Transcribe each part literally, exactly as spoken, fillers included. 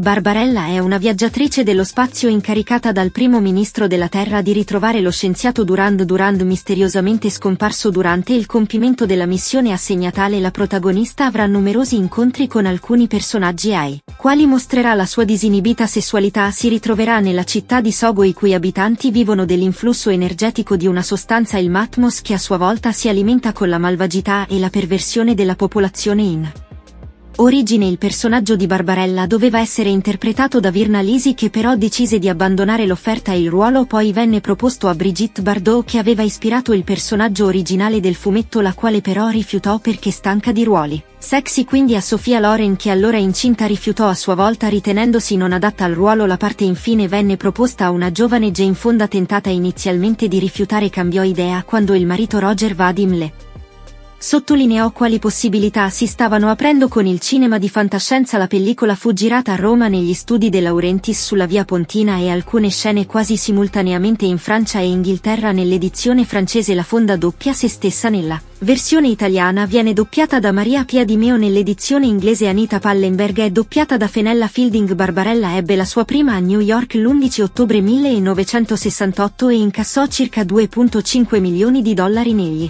Barbarella è una viaggiatrice dello spazio incaricata dal primo ministro della Terra di ritrovare lo scienziato Durand Durand misteriosamente scomparso durante il compimento della missione assegnatale. La protagonista avrà numerosi incontri con alcuni personaggi ai quali mostrerà la sua disinibita sessualità. Si ritroverà nella città di Sogo, i cui abitanti vivono dell'influsso energetico di una sostanza, il Matmos, che a sua volta si alimenta con la malvagità e la perversione della popolazione. In origine il personaggio di Barbarella doveva essere interpretato da Virna Lisi, che però decise di abbandonare l'offerta e il ruolo poi venne proposto a Brigitte Bardot, che aveva ispirato il personaggio originale del fumetto, la quale però rifiutò perché stanca di ruoli sexy. Quindi a Sophia Loren, che allora incinta, rifiutò a sua volta ritenendosi non adatta al ruolo. La parte infine venne proposta a una giovane Jane Fonda. Tentata inizialmente di rifiutare, cambiò idea quando il marito Roger Vadim le sottolineò quali possibilità si stavano aprendo con il cinema di fantascienza. La pellicola fu girata a Roma negli studi De Laurentiis sulla via Pontina e alcune scene quasi simultaneamente in Francia e Inghilterra. Nell'edizione francese la Fonda doppia se stessa, nella versione italiana viene doppiata da Maria Pia Di Meo, nell'edizione inglese Anita Pallenberg è doppiata da Fenella Fielding. Barbarella ebbe la sua prima a New York l'undici ottobre millenovecentosessantotto e incassò circa due virgola cinque milioni di dollari negli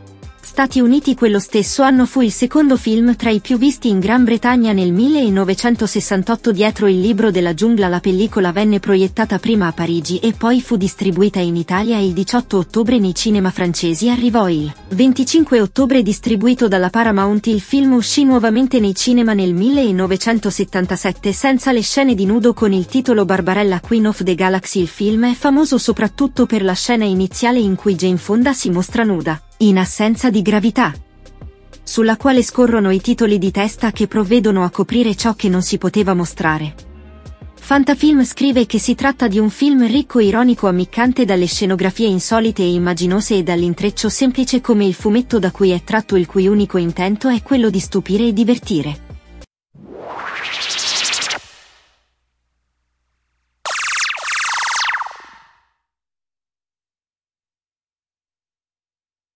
Stati Uniti. Quello stesso anno fu il secondo film tra i più visti in Gran Bretagna. Nel millenovecentosessantotto, dietro il libro della giungla, la pellicola venne proiettata prima a Parigi e poi fu distribuita in Italia il diciotto ottobre nei cinema francesi. Arrivò il venticinque ottobre distribuito dalla Paramount. Il film uscì nuovamente nei cinema nel millenovecentosettantasette senza le scene di nudo, con il titolo Barbarella Queen of the Galaxy. Il film è famoso soprattutto per la scena iniziale in cui Jane Fonda si mostra nuda, in assenza di gravità, sulla quale scorrono i titoli di testa che provvedono a coprire ciò che non si poteva mostrare. Fantafilm scrive che si tratta di un film ricco, ironico, ammiccante dalle scenografie insolite e immaginose e dall'intreccio semplice come il fumetto da cui è tratto, il cui unico intento è quello di stupire e divertire.